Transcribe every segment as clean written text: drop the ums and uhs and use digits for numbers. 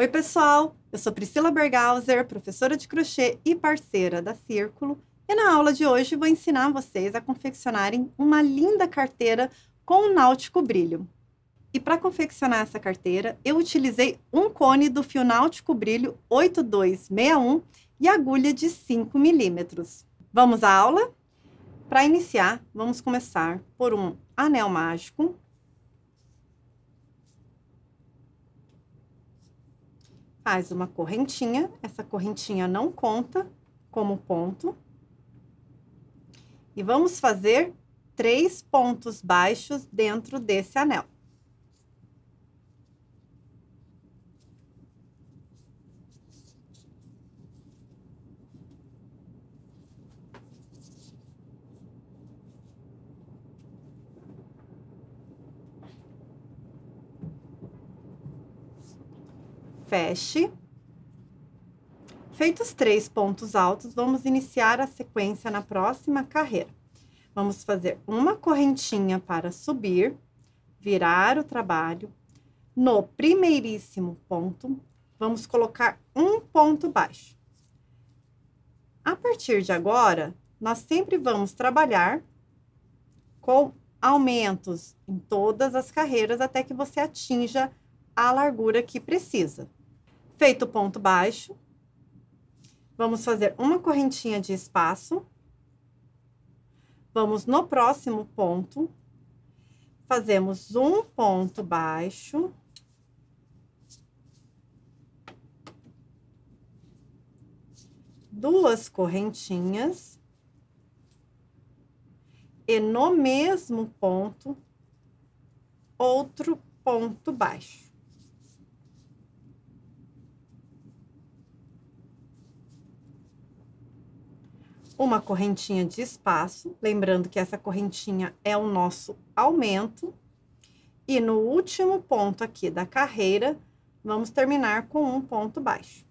Oi, pessoal! Eu sou Priscila Bergauser, professora de crochê e parceira da Círculo, e na aula de hoje vou ensinar vocês a confeccionarem uma linda carteira com náutico brilho. E para confeccionar essa carteira, eu utilizei um cone do fio náutico brilho 8261 e agulha de 5 milímetros. Vamos à aula? Para iniciar, vamos começar por um anel mágico. Faz uma correntinha, essa correntinha não conta como ponto. E vamos fazer 3 pontos baixos dentro desse anel. Feche. Feitos 3 pontos altos, vamos iniciar a sequência na próxima carreira. Vamos fazer uma correntinha para subir, virar o trabalho. No primeiríssimo ponto, vamos colocar um ponto baixo. A partir de agora, nós sempre vamos trabalhar com aumentos em todas as carreiras até que você atinja a largura que precisa. Feito o ponto baixo, vamos fazer uma correntinha de espaço. Vamos no próximo ponto, fazemos um ponto baixo. Duas correntinhas. E no mesmo ponto, outro ponto baixo. Uma correntinha de espaço, lembrando que essa correntinha é o nosso aumento. E no último ponto aqui da carreira, vamos terminar com um ponto baixo.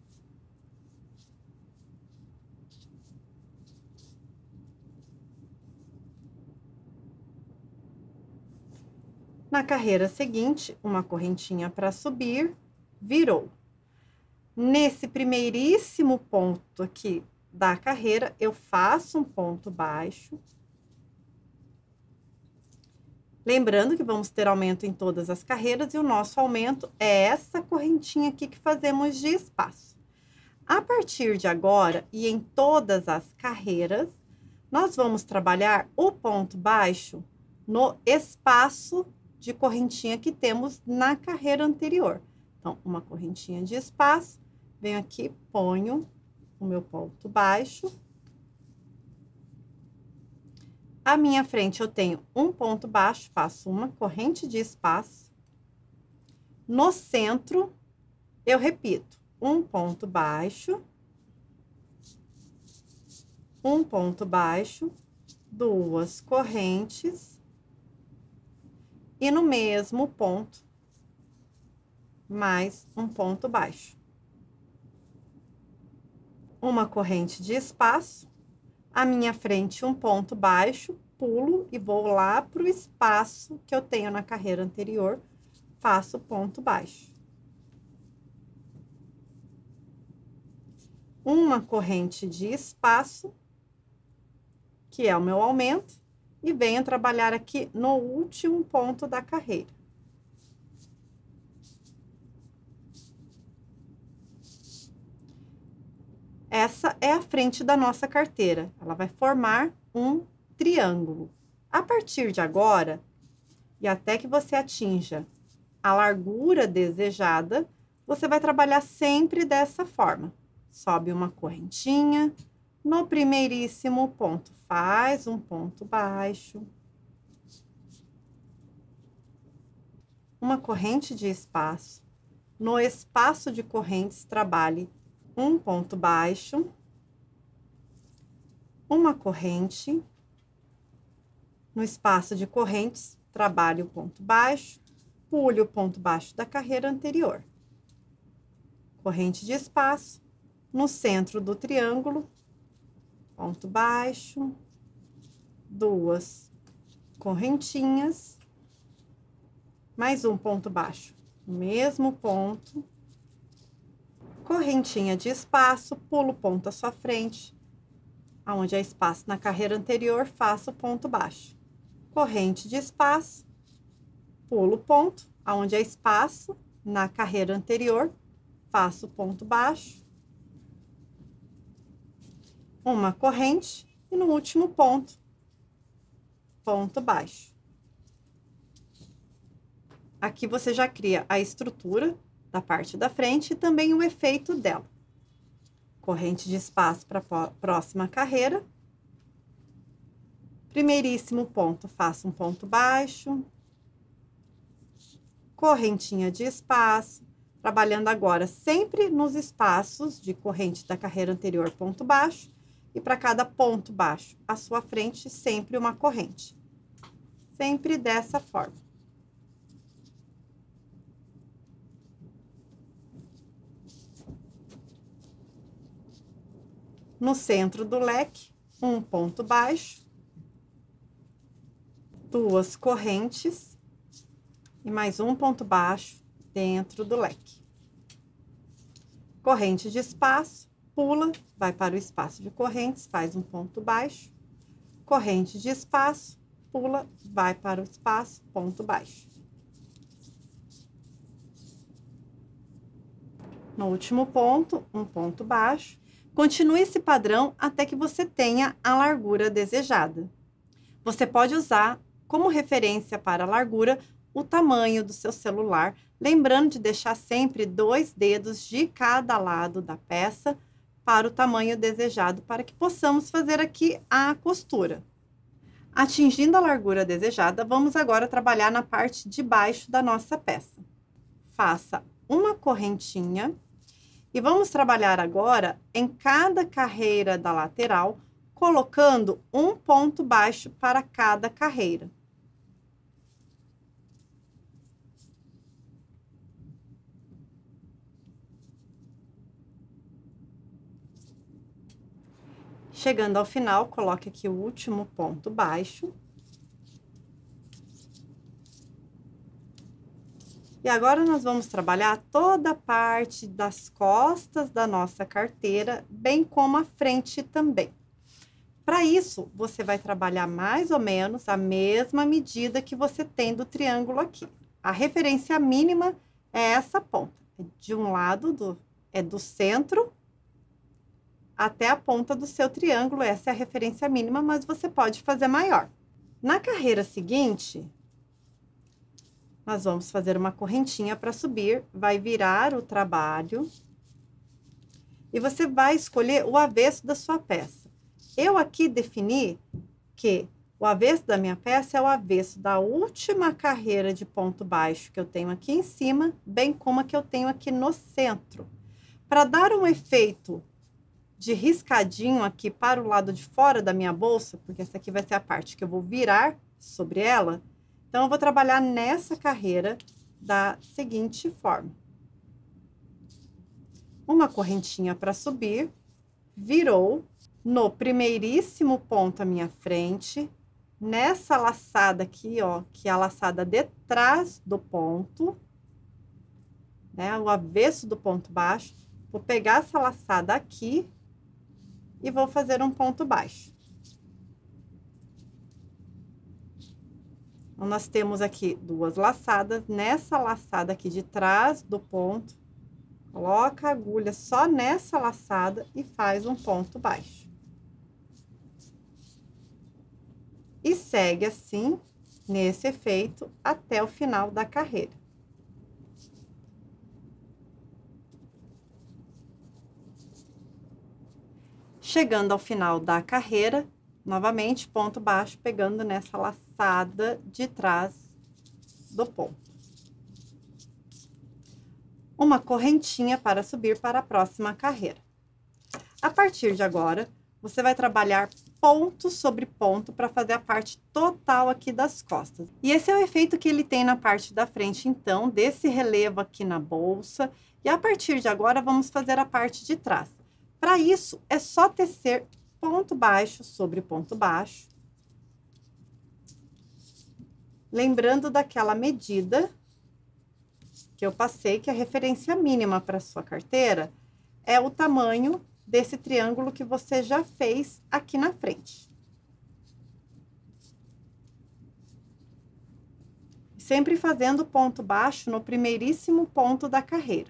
Na carreira seguinte, uma correntinha para subir, virou. Nesse primeiríssimo ponto aqui da carreira, eu faço um ponto baixo. Lembrando que vamos ter aumento em todas as carreiras e o nosso aumento é essa correntinha aqui que fazemos de espaço. A partir de agora e em todas as carreiras, nós vamos trabalhar o ponto baixo no espaço de correntinha que temos na carreira anterior. Então, uma correntinha de espaço, venho aqui, ponho o meu ponto baixo. À minha frente, eu tenho um ponto baixo, faço uma corrente de espaço. No centro, eu repito, um ponto baixo, um ponto baixo, duas correntes. E no mesmo ponto, mais um ponto baixo. Uma corrente de espaço, à minha frente um ponto baixo, pulo e vou lá para o espaço que eu tenho na carreira anterior, faço ponto baixo. Uma corrente de espaço, que é o meu aumento, e venho trabalhar aqui no último ponto da carreira. Essa é a frente da nossa carteira. Ela vai formar um triângulo. A partir de agora, e até que você atinja a largura desejada, você vai trabalhar sempre dessa forma. Sobe uma correntinha, no primeiríssimo ponto, faz um ponto baixo. Uma corrente de espaço. No espaço de correntes, trabalhe um ponto baixo, uma corrente. No espaço de correntes, trabalhe o ponto baixo, pule o ponto baixo da carreira anterior. Corrente de espaço, no centro do triângulo, ponto baixo, duas correntinhas, mais um ponto baixo, no mesmo ponto, correntinha de espaço, pulo o ponto à sua frente, aonde é espaço na carreira anterior, faço ponto baixo. Corrente de espaço, pulo o ponto, aonde é espaço na carreira anterior, faço ponto baixo. Uma corrente e no último ponto, ponto baixo. Aqui você já cria a estrutura da parte da frente e também o efeito dela. Corrente de espaço para a próxima carreira. Primeiríssimo ponto, faço um ponto baixo. Correntinha de espaço, trabalhando agora sempre nos espaços de corrente da carreira anterior, ponto baixo. E para cada ponto baixo à sua frente, sempre uma corrente. Sempre dessa forma. No centro do leque, um ponto baixo, duas correntes e mais um ponto baixo dentro do leque. Corrente de espaço, pula, vai para o espaço de correntes, faz um ponto baixo. Corrente de espaço, pula, vai para o espaço, ponto baixo. No último ponto, um ponto baixo. Continue esse padrão até que você tenha a largura desejada. Você pode usar como referência para a largura o tamanho do seu celular, lembrando de deixar sempre 2 dedos de cada lado da peça para o tamanho desejado, para que possamos fazer aqui a costura. Atingindo a largura desejada, vamos agora trabalhar na parte de baixo da nossa peça. Faça uma correntinha. E vamos trabalhar agora em cada carreira da lateral, colocando um ponto baixo para cada carreira. Chegando ao final, coloque aqui o último ponto baixo. E agora nós vamos trabalhar toda a parte das costas da nossa carteira, bem como a frente também. Para isso, você vai trabalhar mais ou menos a mesma medida que você tem do triângulo aqui. A referência mínima é essa ponta. De um lado do centro até a ponta do seu triângulo. Essa é a referência mínima, mas você pode fazer maior. Na carreira seguinte, nós vamos fazer uma correntinha para subir, vai virar o trabalho e você vai escolher o avesso da sua peça. Eu aqui defini que o avesso da minha peça é o avesso da última carreira de ponto baixo que eu tenho aqui em cima, bem como a que eu tenho aqui no centro. Para dar um efeito de riscadinho aqui para o lado de fora da minha bolsa, porque essa aqui vai ser a parte que eu vou virar sobre ela, então, eu vou trabalhar nessa carreira da seguinte forma. Uma correntinha para subir, virou no primeiríssimo ponto à minha frente, nessa laçada aqui, ó, que é a laçada de trás do ponto, né, o avesso do ponto baixo. Vou pegar essa laçada aqui e vou fazer um ponto baixo. Então, nós temos aqui 2 laçadas. Nessa laçada aqui de trás do ponto, coloca a agulha só nessa laçada e faz um ponto baixo. E segue assim, nesse efeito, até o final da carreira. Chegando ao final da carreira, novamente, ponto baixo, pegando nessa laçada de trás do ponto. Uma correntinha para subir para a próxima carreira. A partir de agora, você vai trabalhar ponto sobre ponto para fazer a parte total aqui das costas. E esse é o efeito que ele tem na parte da frente, então, desse relevo aqui na bolsa. E a partir de agora, vamos fazer a parte de trás. Para isso, é só tecer ponto baixo sobre ponto baixo. Lembrando daquela medida que eu passei, que é a referência mínima para sua carteira, é o tamanho desse triângulo que você já fez aqui na frente. Sempre fazendo ponto baixo no primeiríssimo ponto da carreira.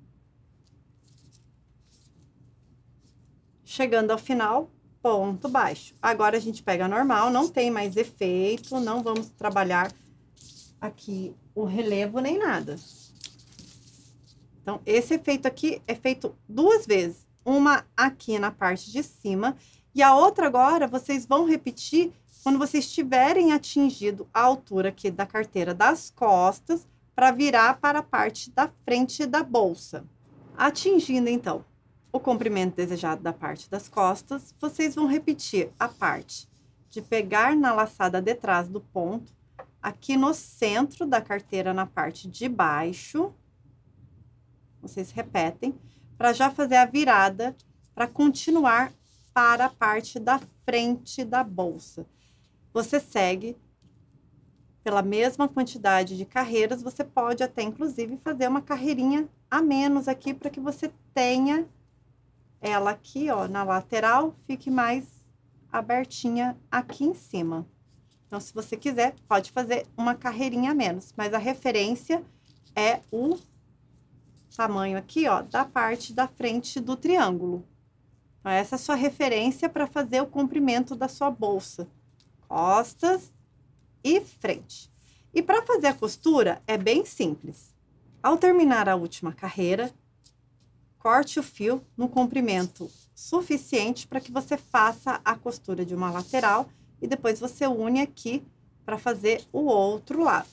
Chegando ao final, ponto baixo. Agora, a gente pega normal, não tem mais efeito, não vamos trabalhar aqui o relevo nem nada. Então, esse efeito aqui é feito 2 vezes. Uma aqui na parte de cima e a outra agora vocês vão repetir quando vocês tiverem atingido a altura aqui da carteira das costas para virar para a parte da frente da bolsa. Atingindo, então, o comprimento desejado da parte das costas, vocês vão repetir a parte de pegar na laçada de trás do ponto, aqui no centro da carteira, na parte de baixo. Vocês repetem, para já fazer a virada, para continuar para a parte da frente da bolsa. Você segue pela mesma quantidade de carreiras, você pode até, inclusive, fazer uma carreirinha a menos aqui, para que você tenha ela aqui, ó, na lateral, fique mais abertinha aqui em cima. Então, se você quiser, pode fazer uma carreirinha a menos, mas a referência é o tamanho aqui, ó, da parte da frente do triângulo. Então, essa é a sua referência para fazer o comprimento da sua bolsa. Costas e frente. E para fazer a costura, é bem simples. Ao terminar a última carreira, corte o fio no comprimento suficiente para que você faça a costura de uma lateral e depois você une aqui para fazer o outro lado.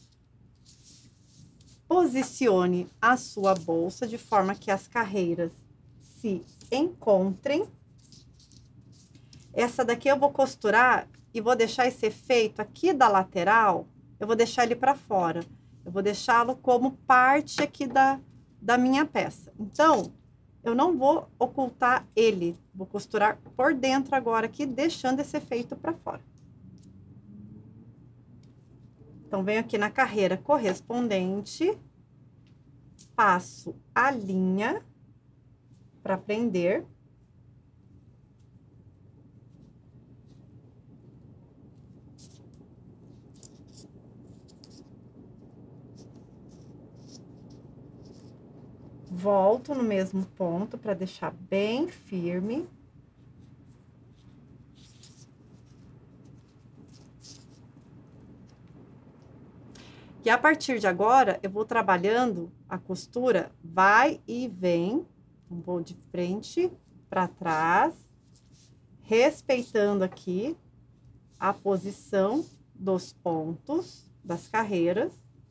Posicione a sua bolsa de forma que as carreiras se encontrem. Essa daqui eu vou costurar e vou deixar esse efeito aqui da lateral, eu vou deixar ele para fora. Eu vou deixá-lo como parte aqui da minha peça. Então, eu não vou ocultar ele, vou costurar por dentro agora aqui, deixando esse efeito para fora. Então, venho aqui na carreira correspondente, passo a linha para prender. Volto no mesmo ponto para deixar bem firme. E a partir de agora, eu vou trabalhando a costura, vai e vem. Então, vou de frente para trás, respeitando aqui a posição dos pontos das carreiras.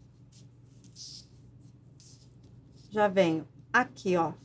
Já venho aqui, ó.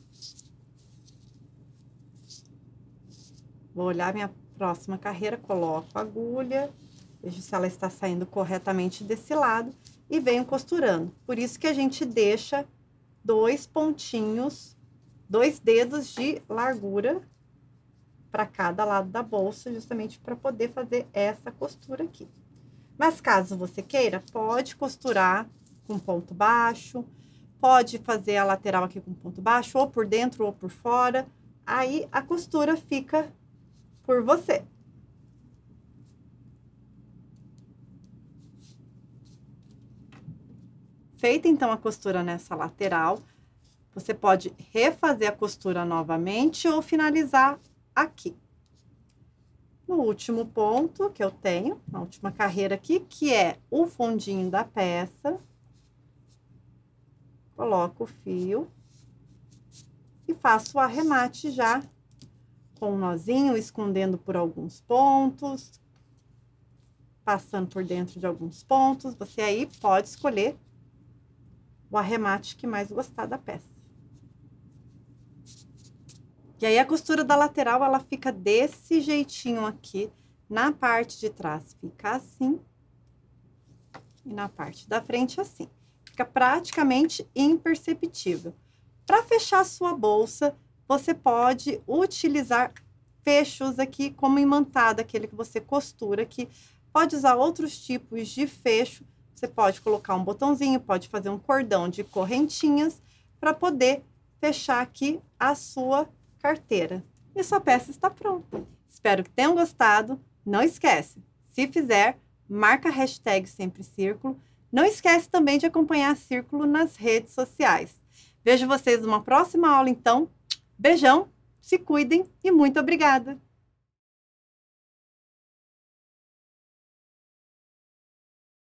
Vou olhar minha próxima carreira, coloco a agulha, vejo se ela está saindo corretamente desse lado e venho costurando. Por isso que a gente deixa 2 pontinhos, 2 dedos de largura para cada lado da bolsa, justamente para poder fazer essa costura aqui. Mas caso você queira, pode costurar com ponto baixo, pode fazer a lateral aqui com ponto baixo, ou por dentro ou por fora. Aí, a costura fica por você. Feita, então, a costura nessa lateral, você pode refazer a costura novamente ou finalizar aqui. No último ponto que eu tenho, na última carreira aqui, que é o fundinho da peça, coloco o fio e faço o arremate já com um nozinho, escondendo por alguns pontos, passando por dentro de alguns pontos. Você aí pode escolher o arremate que mais gostar da peça. E aí, a costura da lateral, ela fica desse jeitinho aqui. Na parte de trás, fica assim. E na parte da frente, assim. Fica praticamente imperceptível. Para fechar a sua bolsa, você pode utilizar fechos aqui, como imantado, aquele que você costura aqui. Pode usar outros tipos de fecho. Você pode colocar um botãozinho, pode fazer um cordão de correntinhas para poder fechar aqui a sua carteira. E sua peça está pronta. Espero que tenham gostado. Não esquece, se fizer, marca a hashtag Sempre Círculo. Não esquece também de acompanhar a Círculo nas redes sociais. Vejo vocês numa próxima aula, então. Beijão, se cuidem e muito obrigada!